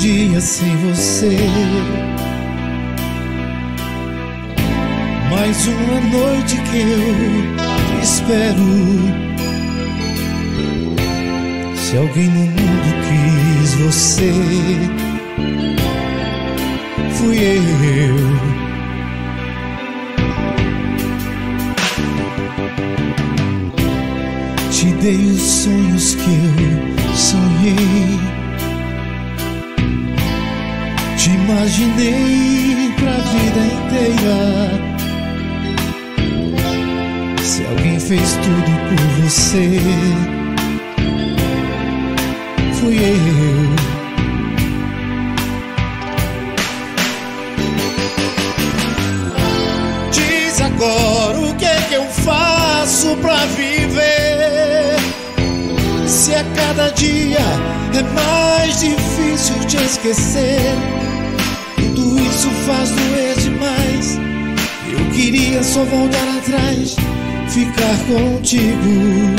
dia sem você. Mais uma noite que eu te espero. Se alguém no mundo quis você, fui eu. Te dei os sonhos que eu sonhei. Te imaginei pra vida inteira. Se alguém fez tudo por você, fui eu. Diz agora o que é que eu faço pra viver, se a cada dia é mais difícil te esquecer. Tudo isso faz doer demais. Eu queria só voltar atrás, ficar contigo.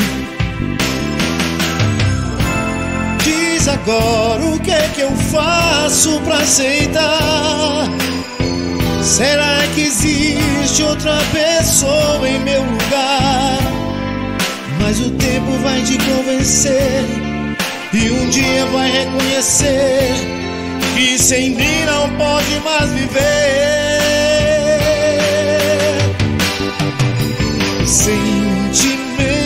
Diz agora o que é que eu faço pra aceitar. Será que existe outra pessoa em meu lugar? Mas o tempo vai te convencer e um dia vai reconhecer que sem mim não pode mais viver. Sentimento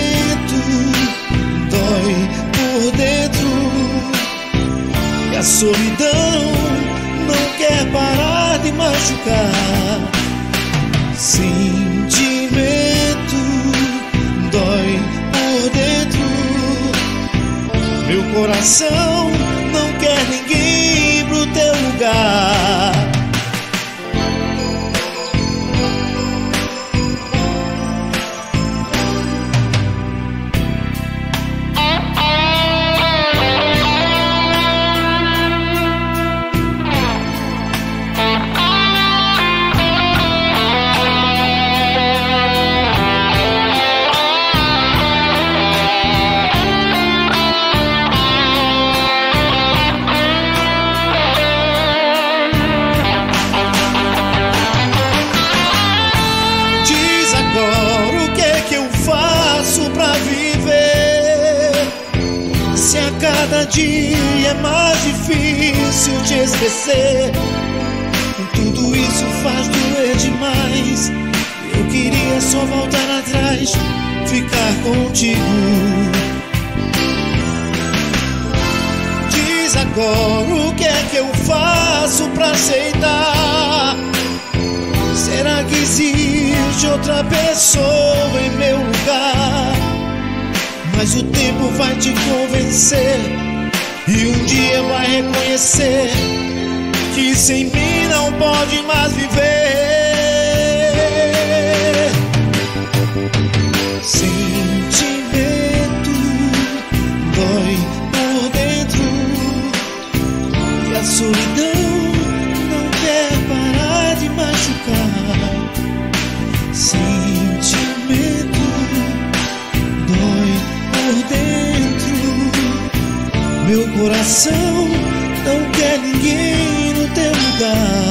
dói por dentro e a solidão não quer parar de machucar. Sentimento dói por dentro, meu coração não quer ninguém pro teu lugar. Pra viver, se a cada dia é mais difícil te esquecer. Tudo isso faz doer demais. Eu queria só voltar atrás, ficar contigo. Diz agora o que é que eu faço pra aceitar. Será que existe outra pessoa em meu lugar? Mas o tempo vai te convencer e um dia vai reconhecer que sem mim não pode mais viver. Sentimento dói por dentro e a solidão não quer parar de machucar. Sentimento dói por dentro, meu coração não quer ninguém no teu lugar.